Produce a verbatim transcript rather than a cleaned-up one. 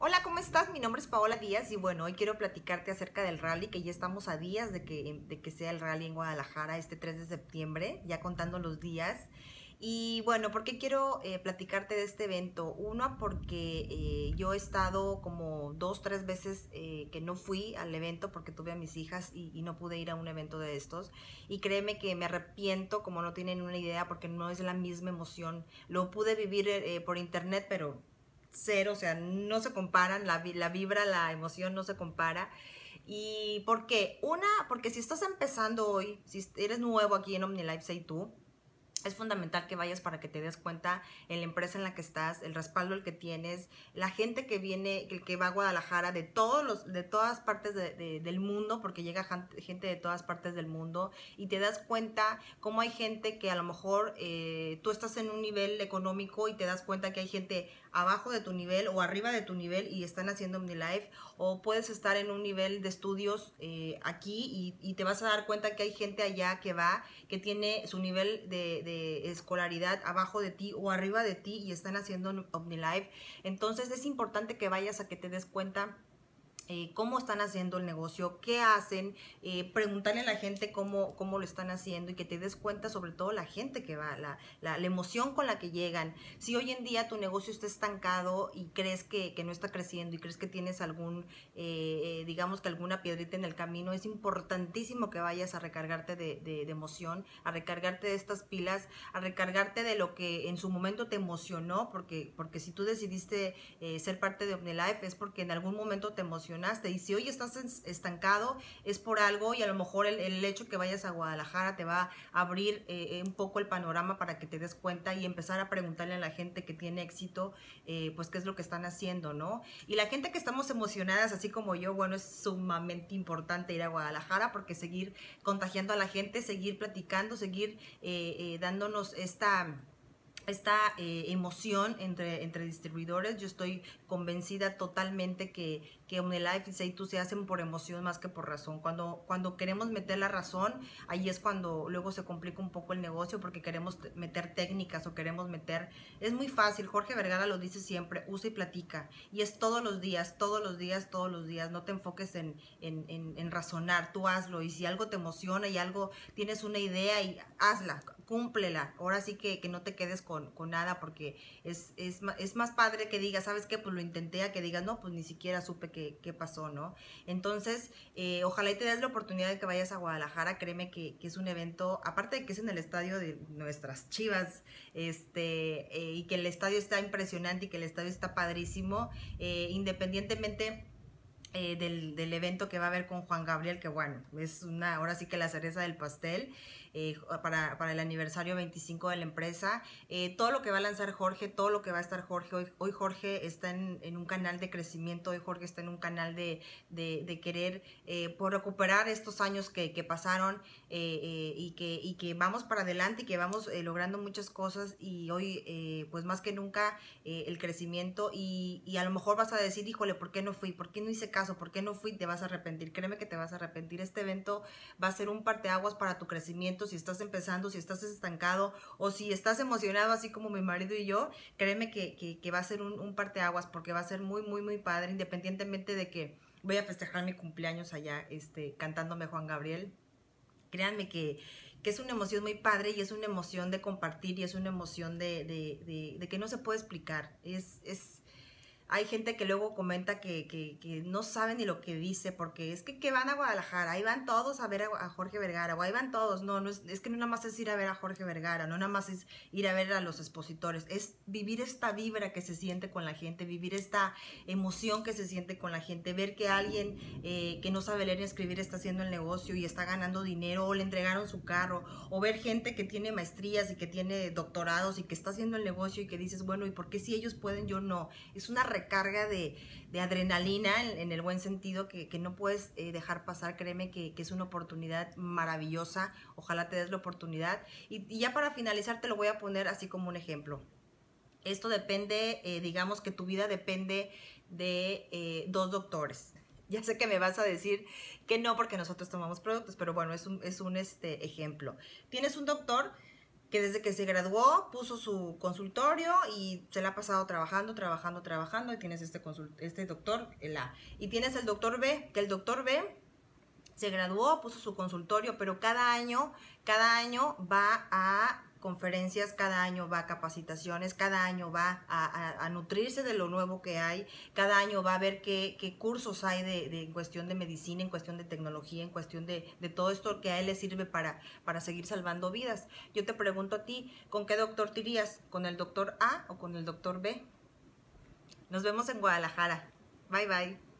Hola, ¿cómo estás? Mi nombre es Paola Díaz y bueno, hoy quiero platicarte acerca del rally, que ya estamos a días de que, de que sea el rally en Guadalajara este tres de septiembre, ya contando los días. Y bueno, ¿por qué quiero eh, platicarte de este evento? Uno, porque eh, yo he estado como dos, tres veces eh, que no fui al evento porque tuve a mis hijas y, y no pude ir a un evento de estos. Y créeme que me arrepiento, como no tienen una idea, porque no es la misma emoción. Lo pude vivir eh, por internet, pero cero, o sea, no se comparan, la, la vibra, la emoción no se compara. ¿Y por qué? Una, porque si estás empezando hoy, si eres nuevo aquí en OmniLife, Say tú, es fundamental que vayas para que te des cuenta en la empresa en la que estás, el respaldo el que tienes, la gente que viene, el que va a Guadalajara de todos los, de todas partes de, de, del mundo, porque llega gente de todas partes del mundo y te das cuenta cómo hay gente que a lo mejor eh, tú estás en un nivel económico y te das cuenta que hay gente abajo de tu nivel o arriba de tu nivel y están haciendo OmniLife, o puedes estar en un nivel de estudios eh, aquí y, y te vas a dar cuenta que hay gente allá que va, que tiene su nivel de, de escolaridad abajo de ti o arriba de ti y están haciendo OmniLife. Entonces es importante que vayas a que te des cuenta Eh, cómo están haciendo el negocio, qué hacen, eh, preguntarle a la gente cómo, cómo lo están haciendo y que te des cuenta, sobre todo la gente que va, la, la, la emoción con la que llegan. Si hoy en día tu negocio está estancado y crees que, que no está creciendo y crees que tienes algún, eh, digamos que alguna piedrita en el camino, es importantísimo que vayas a recargarte de, de, de emoción, a recargarte de estas pilas, a recargarte de lo que en su momento te emocionó, porque, porque si tú decidiste eh, ser parte de OmniLife es porque en algún momento te emocionó. Y si hoy estás estancado es por algo, y a lo mejor el, el hecho que vayas a Guadalajara te va a abrir eh, un poco el panorama para que te des cuenta y empezar a preguntarle a la gente que tiene éxito eh, pues qué es lo que están haciendo, ¿no? Y la gente que estamos emocionadas así como yo, bueno, es sumamente importante ir a Guadalajara porque seguir contagiando a la gente, seguir platicando, seguir eh, eh, dándonos esta esta eh, emoción entre, entre distribuidores. Yo estoy convencida totalmente que, que OmniLife y Say tú se hacen por emoción más que por razón. Cuando, cuando queremos meter la razón, ahí es cuando luego se complica un poco el negocio, porque queremos meter técnicas o queremos meter... Es muy fácil, Jorge Vergara lo dice siempre, usa y platica. Y es todos los días, todos los días, todos los días. No te enfoques en, en, en, en razonar, tú hazlo. Y si algo te emociona y algo, tienes una idea, y hazla, cúmplela. Ahora sí que, que no te quedes con Con, con nada, porque es, es, es más padre que digas, ¿sabes qué? Pues lo intenté, a que digas, no, pues ni siquiera supe qué, qué pasó, ¿no? Entonces, eh, ojalá y te des la oportunidad de que vayas a Guadalajara. Créeme que, que es un evento, aparte de que es en el estadio de nuestras Chivas, este, eh, y que el estadio está impresionante y que el estadio está padrísimo, eh, independientemente Eh, del, del evento que va a haber con Juan Gabriel, que bueno, es una, ahora sí que la cereza del pastel, eh, para, para el aniversario veinticinco de la empresa. Eh, todo lo que va a lanzar Jorge, todo lo que va a estar Jorge, hoy, hoy Jorge está en, en un canal de crecimiento, hoy Jorge está en un canal de, de, de querer eh, por recuperar estos años que, que pasaron, eh, eh, y, que, y que vamos para adelante y que vamos eh, logrando muchas cosas, y hoy eh, pues más que nunca eh, el crecimiento, y, y a lo mejor vas a decir, híjole, ¿por qué no fui? ¿Por qué no hice caso? ¿Por qué no fui? Te vas a arrepentir, créeme que te vas a arrepentir. Este evento va a ser un parteaguas para tu crecimiento. Si estás empezando, si estás estancado o si estás emocionado así como mi marido y yo, créeme que, que, que va a ser un, un parteaguas, porque va a ser muy, muy, muy padre, independientemente de que voy a festejar mi cumpleaños allá este, cantándome Juan Gabriel. Créanme que, que es una emoción muy padre, y es una emoción de compartir, y es una emoción de, de, de, de que no se puede explicar. Es... es Hay gente que luego comenta que, que, que no sabe ni lo que dice, porque es que, que van a Guadalajara, ahí van todos a ver a, a Jorge Vergara, o ahí van todos. No, no es, es que no nada más es ir a ver a Jorge Vergara, no nada más es ir a ver a los expositores, es vivir esta vibra que se siente con la gente, vivir esta emoción que se siente con la gente, ver que alguien eh, que no sabe leer ni escribir está haciendo el negocio y está ganando dinero, o le entregaron su carro, o ver gente que tiene maestrías y que tiene doctorados y que está haciendo el negocio, y que dices, bueno, ¿y por qué si ellos pueden, yo no? Es una carga de, de adrenalina en, en el buen sentido, que, que no puedes eh, dejar pasar. Créeme que, que es una oportunidad maravillosa, ojalá te des la oportunidad. Y, y ya para finalizar te lo voy a poner así como un ejemplo. Esto depende, eh, digamos que tu vida depende de eh, dos doctores. Ya sé que me vas a decir que no, porque nosotros tomamos productos, pero bueno, es un, es un este, ejemplo. Tienes un doctor que desde que se graduó puso su consultorio y se la ha pasado trabajando, trabajando, trabajando, y tienes este, este doctor, el A. Y tienes el doctor B, que el doctor B se graduó, puso su consultorio, pero cada año, cada año va a conferencias, cada año va a capacitaciones, cada año va a, a, a nutrirse de lo nuevo que hay, cada año va a ver qué, qué cursos hay de, de en cuestión de medicina, en cuestión de tecnología, en cuestión de, de todo esto que a él le sirve para, para seguir salvando vidas. Yo te pregunto a ti, ¿con qué doctor te irías? ¿Con el doctor A o con el doctor B? Nos vemos en Guadalajara. Bye, bye.